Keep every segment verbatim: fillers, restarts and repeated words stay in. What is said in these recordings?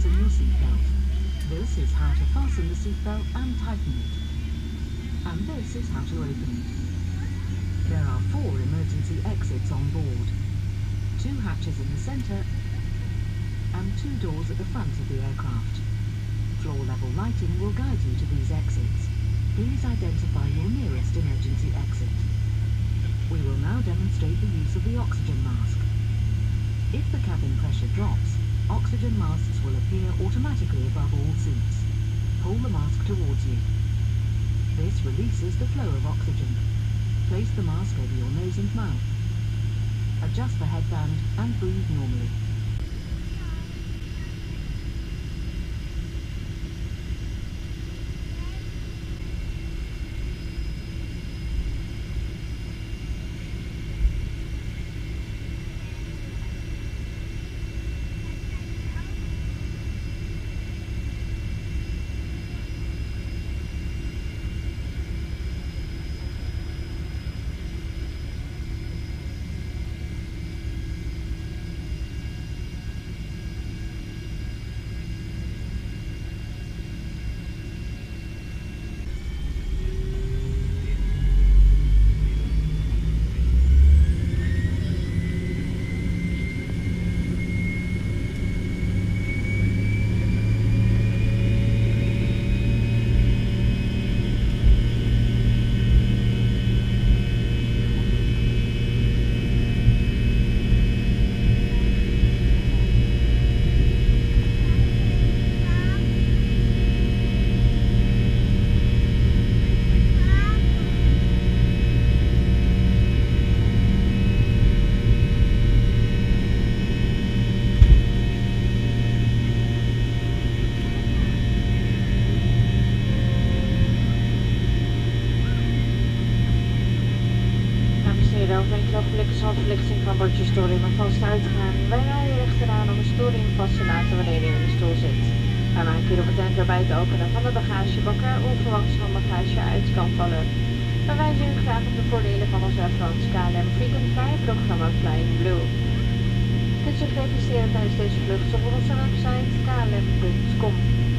fasten your seatbelt. This is how to fasten the seatbelt and tighten it. And this is how to open it. There are four emergency exits on board. Two hatches in the centre and two doors at the front of the aircraft. Floor level lighting will guide you to these exits. Please identify your nearest emergency exit. We will now demonstrate the use of the oxygen mask. If the cabin pressure drops, oxygen masks will appear automatically above all seats. Pull the mask towards you. This releases the flow of oxygen. Place the mask over your nose and mouth. Adjust the headband and breathe normally. Verlichting van bordje storing maar vast uitgaan. Wij rijden rechteraan om een storing vast te laten wanneer u in de stoel zit. Wij maken hierop het enter bij het openen van de bagagebakker onverwachts van bagage uit kan vallen. Wij wijzen u graag op de voordelen van ons reference K L M Fokker programma Flying Blue. Kunt u registreren tijdens deze vlucht op onze website k l m punt com.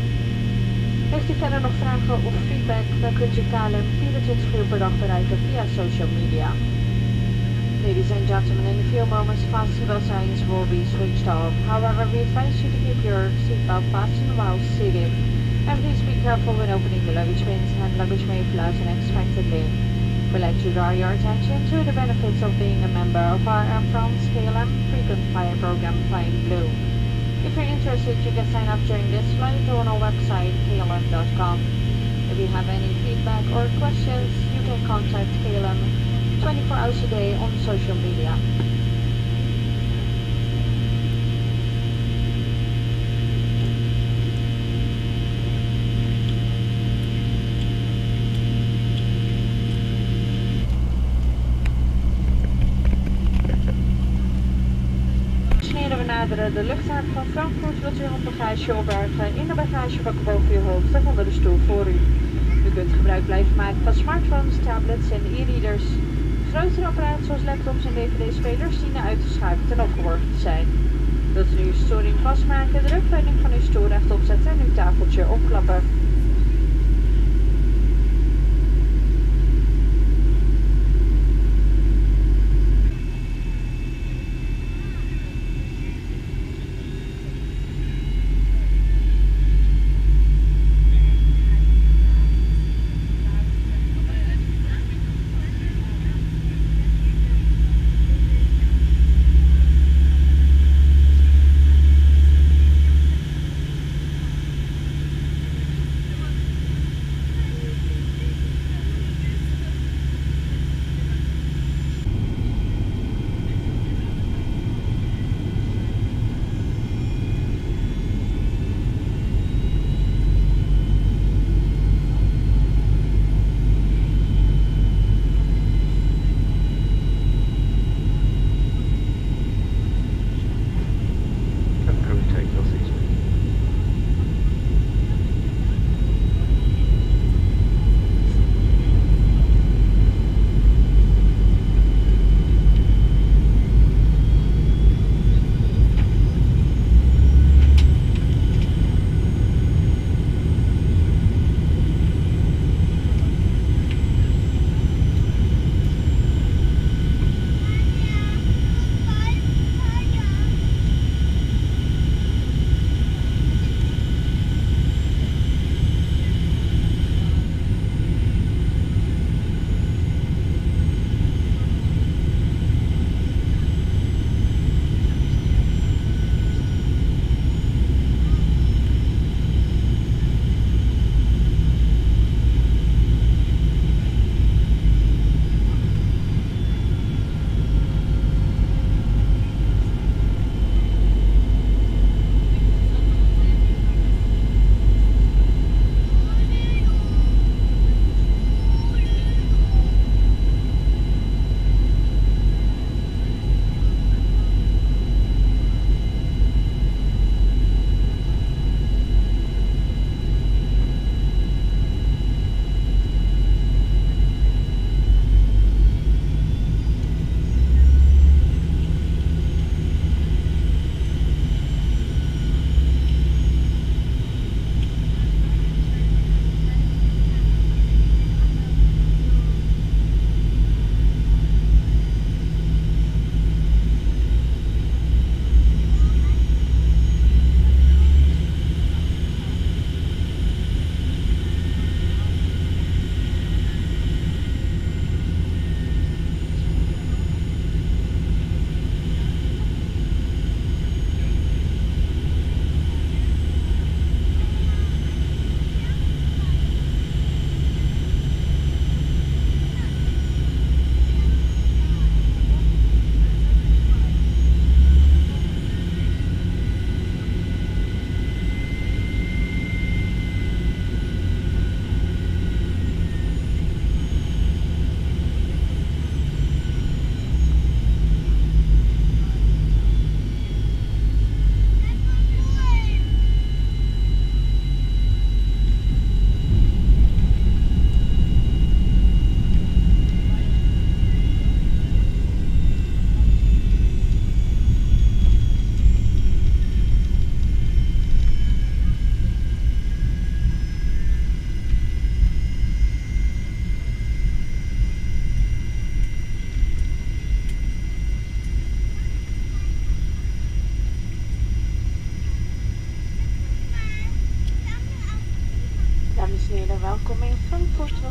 Heeft u verder nog vragen of feedback, dan kunt u K L M vierentwintig uur per dag bereiken via social media. Ladies and gentlemen, in a few moments fast seatbelt signs will be switched off. However, we advise you to keep your seatbelt fastened while seated. And please be careful when opening the luggage bins and luggage may fly out unexpectedly. We'd like to draw your attention to the benefits of being a member of our Air France K L M frequent flyer program Flying Blue. If you're interested, you can sign up during this flight on our website k l m dot com. If you have any feedback or questions, you can contact K L M twenty-four hours a day on social media. We naderen de luchthaven van Frankfurt. Wilt u handbagage opbergen in de bagagebak boven uw hoofd of onder de stoel voor u. U kunt gebruik blijven maken van smartphones, tablets en e-readers. Grotere apparaten zoals laptops en D V D-spelers dienen uitgeschakeld en opgeborgen te zijn. Wilt u uw storing vastmaken, de rugleuning van uw stoel rechtop zetten en uw tafeltje opklappen.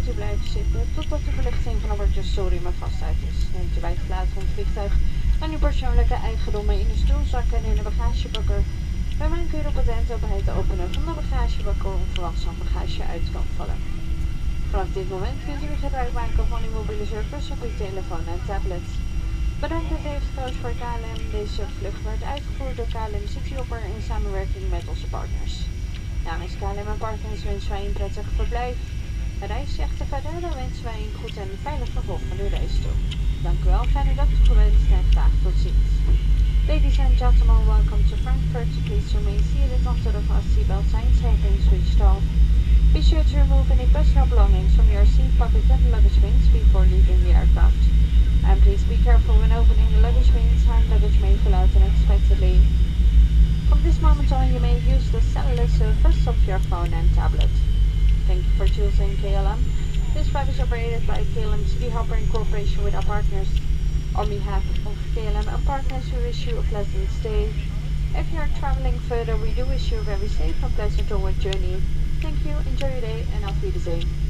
zult u blijven zitten totdat de verlichting van een bordje sodium vast uit is. Neemt u bij het verlaten van het vliegtuig dan uw persoonlijke eigendommen in de stoelzak en in de bagagebakker. Wij maken u erop attent bij het openen van de bagagebakker onverwachts aan bagage uit kan vallen. Vanaf dit moment kunt u gebruik maken van uw mobiele service op uw telefoon en tablet. Bedankt dat u heeft gekozen voor K L M. Deze vlucht werd uitgevoerd door K L M Cityhopper in samenwerking met onze partners. Namens K L M en partners wensen wij een prettig verblijf. De reis echter verder, dan wensen wij een goed en veilig vervolg van uw reis toe. Dank u wel, fijne dag toegewenst en graag tot ziens. Ladies and gentlemen, welcome to Frankfurt. Please remain seated until the fast seatbelt signs have been switched off. Be sure to remove any personal belongings from your seat pockets and luggage bins before leaving the aircraft. And please be careful when opening the luggage bins, hand luggage may fall out unexpectedly. From this moment on, you may use the cellular service of your phone and tablet. Thank you for choosing K L M. This flight is operated by K L M Cityhopper in cooperation with our partners. On behalf of K L M and partners, we wish you a pleasant stay. If you are traveling further, we do wish you a very safe and pleasant onward journey. Thank you, enjoy your day, and auf Wiedersehen.